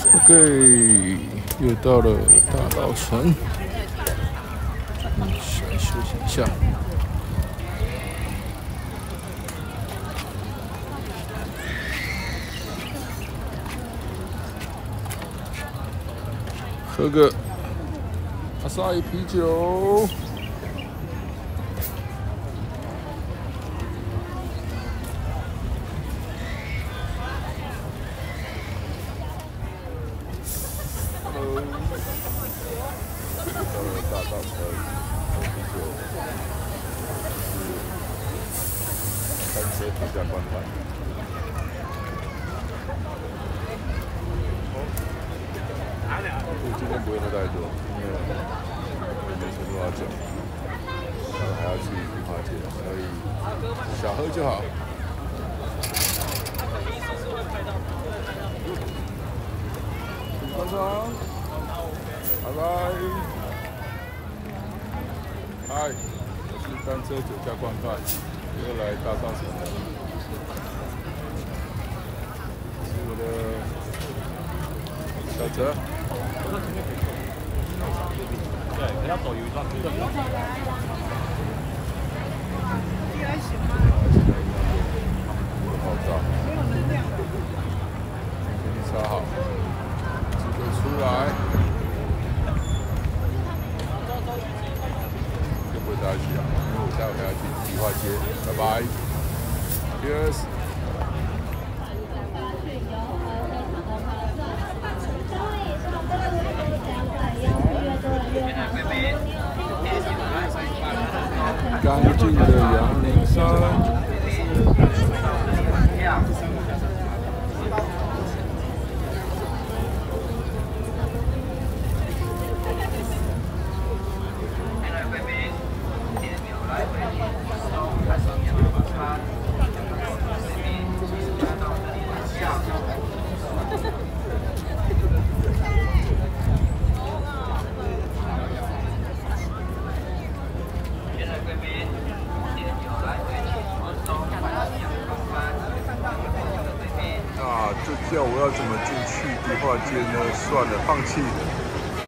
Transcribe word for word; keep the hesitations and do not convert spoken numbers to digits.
OK， 又到了大稻埕，嗯，先休息一下。喝个阿萨伊啤酒。Hello， 到了大稻埕喝啤酒，是单车度假观团。 今天不会喝太多，因为没吃多少酒，然后还要去梨花街，所以小喝就好。观赏，拜拜。嗨，我是单车酒家观看，又来大稻埕了。是我的小泽。 对，要走有一段路。爆炸！给你插好，机会出来。就不会带去啊，因为我待会还要去梨花街。拜拜 ，Cheers。 干净的阳明山。啊，这叫我要怎么进去梨花街呢？算了，放弃了。